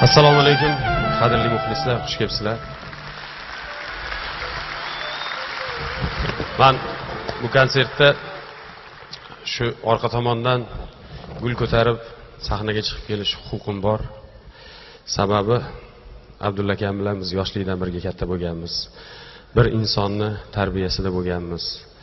Assalomu alaykum, qadrli muxlislar, xush kelibsizlar. Men bu konsertda shu orqa tomondan gul ko'tarib sahnaga chiqib kelish huquqim bor. Sababi Abdulla akam bilan biz yoshlikdan birga katta bo'lganmiz. Bir insonni tarbiyasida bo'lganmiz.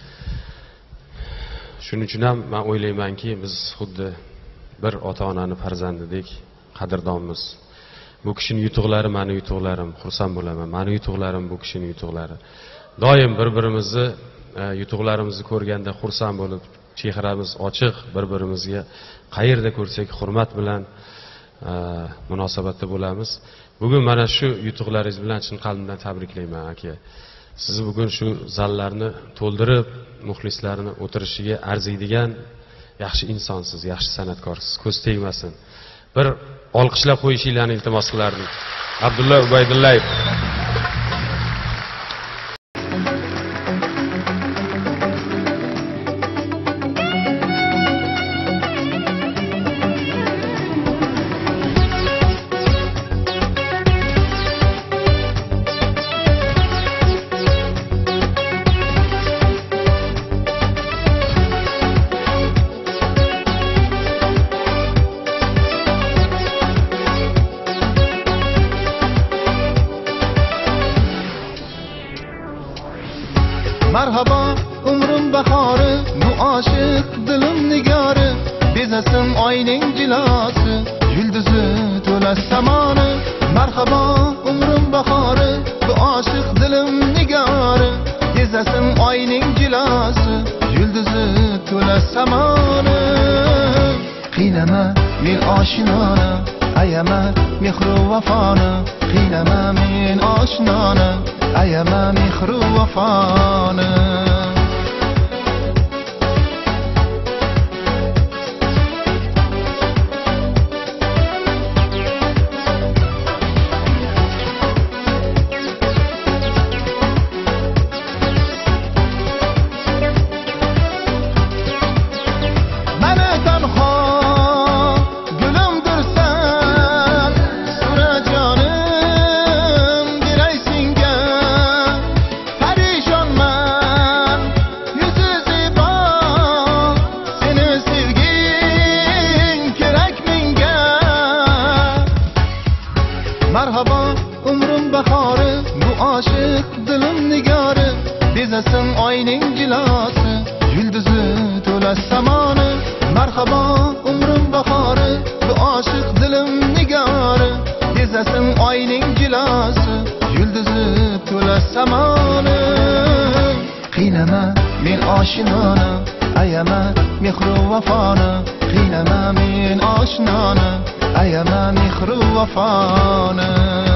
Shuning uchun ham men o'ylaymanki, biz xuddi bir ota-onaning farzandidek qadrdonmiz. Bu kishining yutuqlari meni yutuqlarim, xursand bo'laman. Meni yutuqlarim bu kishining yutuqlari. Doim bir-birimizni yutuqlarimizni ko'rganda xursand bo'lib, chehramiz ochiq, bir-birimizga qayerda ko'rsak hurmat bilan munosabatda bo'lamiz. Bugun mana shu yutuqlaringiz bilan chin qalbimdan tabriklayman aka. Siz bugun shu zallarni to'ldirib, muxlislarni o'tirishiga arziydigan yaxshi insonsiz, yaxshi san'atkorsiz. Ko'z tegmasin. Bir olqishlab qo'yishinglarni iltimos qilardim. Abdulla Ubaydullayev. Merhaba umrum bahori, bu aşık dilim nigari, bezasin oyning jilasi, yulduzi to'la samoni. Merhaba umrum bahori, bu aşık dilim nigari, bezasin oyning jilasi, yulduzi to'la samoni. Qiynama men oshnoni, ayama mehru vafoni, qiynama men oshnoni, ayama mehru vafoni. Merhaba umrum bahori, bu aşık dilim nigari, bezasin oyning jilasi, yulduzi to'la samoni. Merhaba umrum bahori, bu aşık dilim nigari, bezasin oyning jilasi, yulduzi to'la samoni. Qiynama men oshnoni, ayama mehru vafoni, qiynama men oshnoni, ayama mehru vafoni.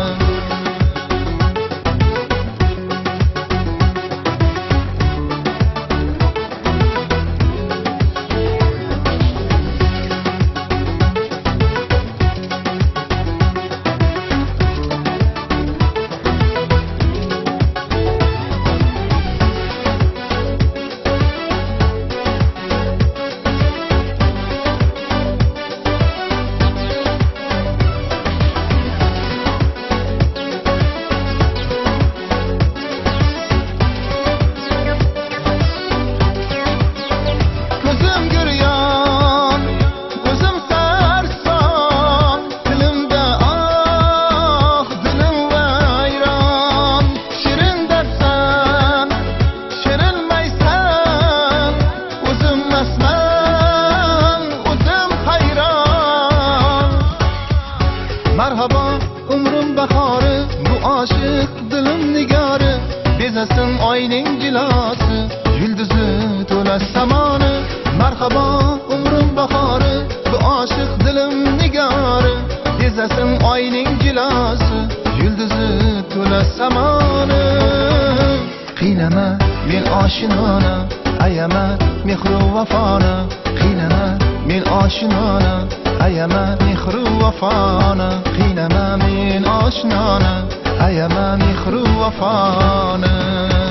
Merhaba umrum bahori, bu aşık dilim nigari, bezasin oyning jilasi, yulduzi to'la samoni. Merhaba umrum bahori, bu aşık dilim nigari, bezasin oyning jilasi, yulduzi to'la samoni. Qiynama men oshnoni, ayama mehru vafoni, qiynama men oshnoni, ayama mehru vafoni, qiynama men oshnoni, ayama mehru vafoni.